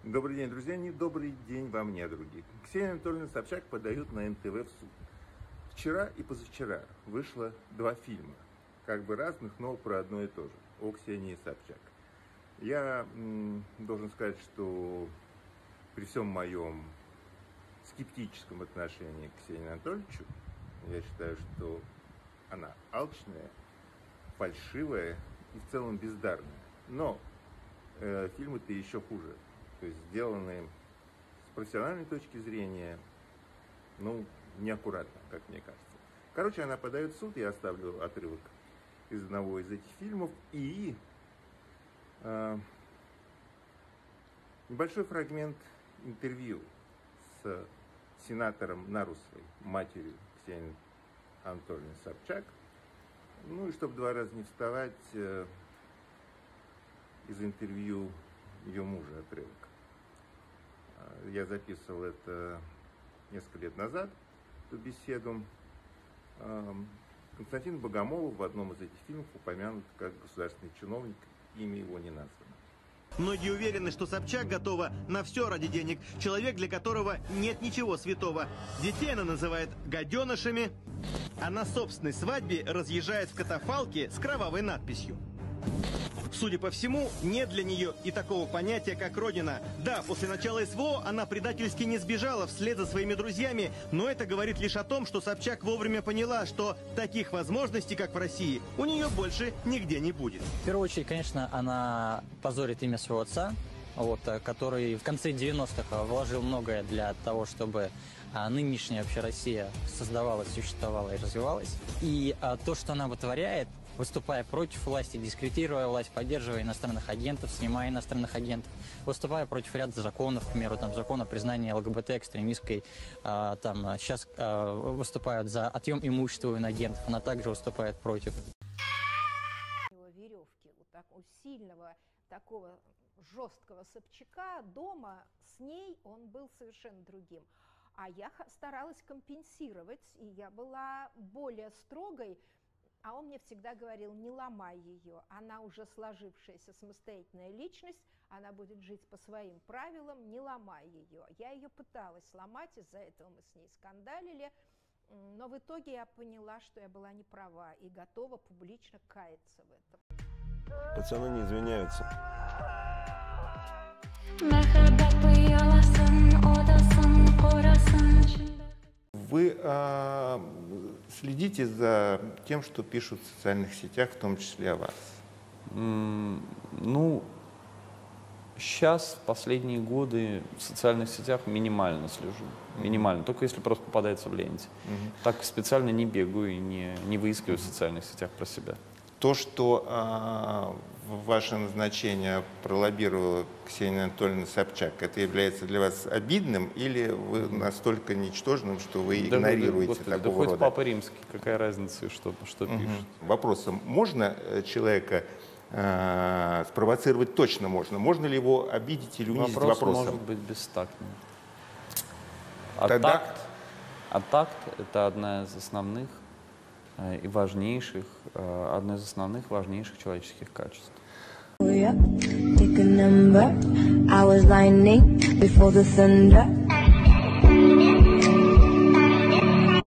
Добрый день, друзья, не добрый день вам, недруги. Ксения Анатольевна Собчак подают на НТВ в суд. Вчера и позавчера вышло два фильма, как бы разных, но про одно и то же, о Ксении Собчак. Я должен сказать, что при всем моем скептическом отношении к Ксении Анатольевичу, я считаю, что она алчная, фальшивая и в целом бездарная. Но фильмы-то еще хуже. То есть сделаны с профессиональной точки зрения, ну, неаккуратно, как мне кажется. Короче, она подает в суд, я оставлю отрывок из одного из этих фильмов. И небольшой фрагмент интервью с сенатором Нарусовой, матерью Ксении Анатольевны Собчак. Ну и чтобы два раза не вставать, из интервью ее мужа отрывок. Я записывал это несколько лет назад, эту беседу. Константин Богомолов в одном из этих фильмов упомянут как государственный чиновник, имя его не названо. Многие уверены, что Собчак готова на все ради денег. Человек, для которого нет ничего святого. Детей она называет гаденышами, а на собственной свадьбе разъезжает в катафалке с кровавой надписью. Судя по всему, нет для нее и такого понятия, как Родина. Да, после начала СВО она предательски не сбежала вслед за своими друзьями, но это говорит лишь о том, что Собчак вовремя поняла, что таких возможностей, как в России, у нее больше нигде не будет. В первую очередь, конечно, она позорит имя своего отца, который в конце 90-х вложил многое для того, чтобы нынешняя вообще Россия создавалась, существовала и развивалась. И то, что она вытворяет, выступая против власти, дискредитируя власть, поддерживая иностранных агентов, снимая иностранных агентов, выступая против ряда законов, к примеру, закон о признании ЛГБТ экстремистской, сейчас выступают за отъем имущества у иноагентов, она также выступает против. Веревки у сильного, такого жесткого Собчака дома с ней он был совершенно другим. А я старалась компенсировать, и я была более строгой. А он мне всегда говорил: не ломай ее, она уже сложившаяся самостоятельная личность, она будет жить по своим правилам, не ломай ее. Я ее пыталась сломать, из-за этого мы с ней скандалили, но в итоге я поняла, что я была не права и готова публично каяться в этом. Пацаны не извиняются. Вы следите за тем, что пишут в социальных сетях, в том числе о вас? Ну, сейчас, в последние годы, в социальных сетях минимально слежу. Минимально, только если просто попадается в ленте. Так специально не бегаю и не выискиваю в социальных сетях про себя. То, что ваше назначение пролоббировала Ксения Анатольевна Собчак, это является для вас обидным, или вы настолько ничтожным, что вы игнорируете Господи, такого да хоть рода? Папа Римский, какая разница, что пишет? Вопрос: можно человека спровоцировать? Точно можно. Можно ли его обидеть или унизить вопросом? Может быть бестактным. Тогда... такт – это одна из основных и важнейших, одно из основных важнейших человеческих качеств. Pick a number. I was lining before the thunder.